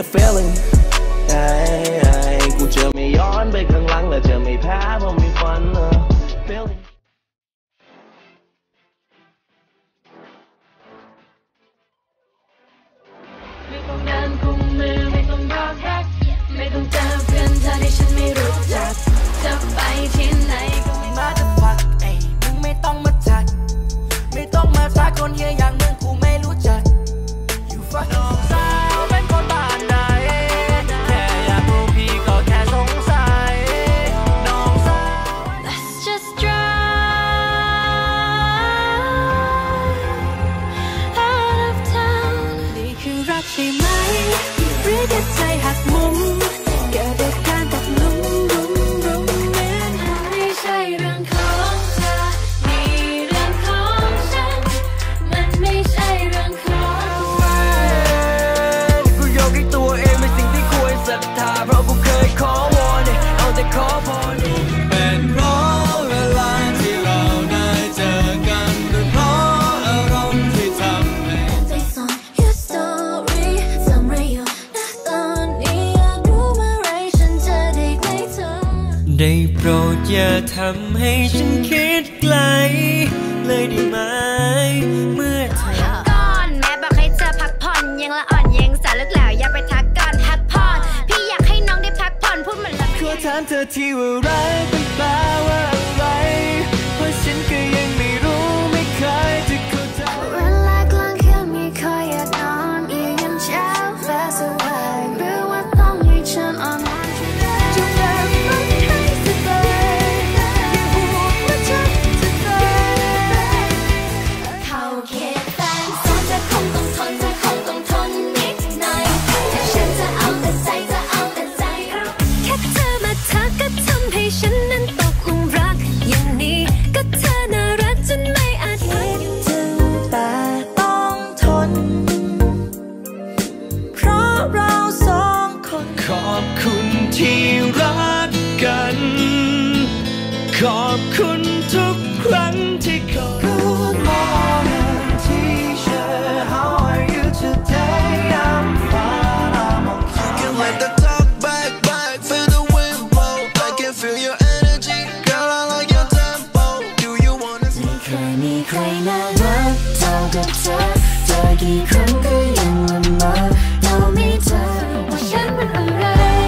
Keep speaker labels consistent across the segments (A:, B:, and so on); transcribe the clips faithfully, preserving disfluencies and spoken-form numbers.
A: feeling กูจะไม่ย้อนไปข้างหลังและจะไม่แพ้เพราะมีฝัน feelingไม่ต้องเดินกุมมือไม่ต้องรอแท็กไม่ต้องเจอเพื่อนเธอที่ฉันไม่รู้จักจะไปที่ไหนก็ไม่มาจะพักเอ้ยมึงไม่ต้องมาทักไม่ต้องมาทักคนเฮียอย่างมึงกูไม่รู้จัก You fucking สาวเป็นคนบ้านไหนแค่อยากรู้พี่ก็แค่สงสัยน้องสาว Let's just drive out of town นี่คือรักใช่ไหมหรือแค่ใจหักมุมเกิดจากการตกหลุมรุมรุมเหมือนไม่ใช่เรื่องของเธอนี่เรื่องของฉันมันไม่ใช่เรื่องของกูยกให้ตัวเองเป็นสิ่งที่ควรศรัทธาเพราะกูเคยขอวอนเอาแต่ขอพรเป็นเพราะเวลาที่เราได้เจอกันหรือเพราะอารมณ์ที่ทำให้ใจสั่น Your story ทำไรอยู่นะตอนนี้อยากรู้เมื่อไรฉันจะได้ใกล้เธอได้โปรดอย่าทำให้ฉันคิดไกลเลยได้ไหมเมื่อเธอพักก่อนแม่บอกให้เธอพักผ่อนยังละอ่อนยังสาวลึกแล้วอย่าไปทักก่อนพักผ่อนพี่อยากให้น้องได้พักผ่อนพูดเหมือนขอถามเธอทีว่ารักเป็นแปลว่าอะไรเพราะฉันก็ยังไม่รู้ไม่เคยจะเข้าใจเวลากลางคืนไม่ค่อยอยากนอนอีกยันเช้าฟ้าสว่างหรือว่าต้องให้ฉันอ่อนนอนจะเดินมันให้สบายอย่าพูดว่าฉันจะตายเข้าเขตแฟนโซนจะคงต้องทนจะคงต้องทนนิดหน่อยแต่ฉันจะเอาแต่ใจจะเอาแต่ใจแค่เธอมาทักก็ทำให้ฉันนั้นตกหลุมรักอย่างนี้ก็เธอน่ารักจนไม่อาจคิดถึงแต่ต้องทนเพราะเราสองคนขอบคุณที่รักกันขอบคุณทุกครั้งที่ขอ Good morning teacher how are you today I'm fine I'm okay
B: Can let the talk back back feel the wind blow I can feel your energy girl I like your tempo do you wanna
A: ไม่เคยมีใครน่ารักเท่ากับเธอเจอกี่ครั้งก็ยังละเมอเราไม่เธอว่าฉันเป็นอะไร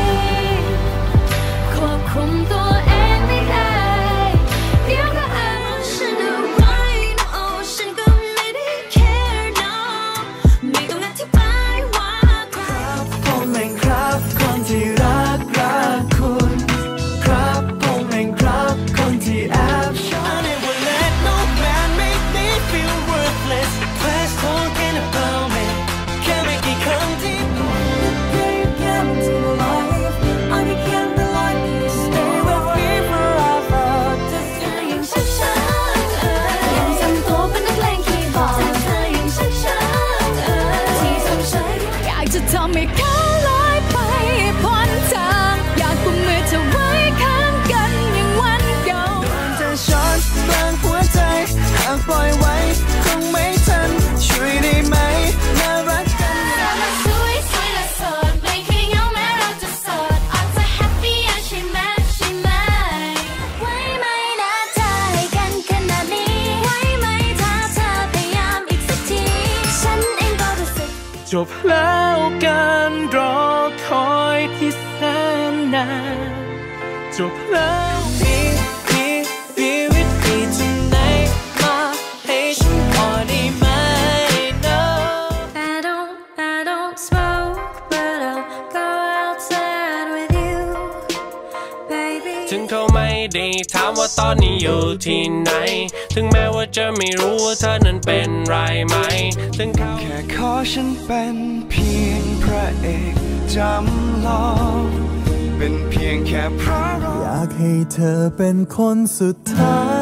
A: ควบคุมตัวเองไม่ได้เดี๋ยวก็อ้างฉันอะไรนะโอ้ฉันก็ไม่ได้ care no ไม่ต้องอธิบายว่าครับผมเองครับคนที่รักรักคุณครับผมเองครับคนที่แอบชอบ I never let no man make me feel worthless Please talking about me แค่ไม่กี่ครั้งที่พูด You came into my life I became the light You stay with me forever จะเธอยังชักชักเออยังทำตัวเป็นนักเลงคีย์บอร์ดแต่เธอยังชักชักเออที่สงสัยอยากจะทำให้เขาลอยไปพ้นทางอยากกุมมือเธอไว้ข้างกันอย่างวันเก่าโดนเธอช็อตกลางหัวใจหากปล่อยไว้คงไม่ทันช่วยได้ไหมน่ารักกันสวยสวยและโสดไม่เคยเหงาแม้เราจะโสดอาจจะแฮปปี้ใช่ไหมใช่ไหมไว้ไหมนะเธอให้กันขนาดนี้ไว้ไหมถ้าเธอพยายามอีกสักทีฉันเองก็รู้สึกจบแล้วการรอคอยที่แสนนานจบแล้ว Be be be with me tonight มาให้ฉันพอได้ไหม No I don't I don't smoke but I'll go outside with you baby ถึงเขาไม่ได้ถามว่าตอนนี้อยู่ที่ไหนถึงแม้ว่าจะไม่รู้ว่าเธอนั้นเป็นไรไหมถึงเขาแค่ขอฉันเป็นเพียงพระเอกจำลองเป็นเพียงแค่พระรองอยากให้เธอเป็นคนสุดท้าย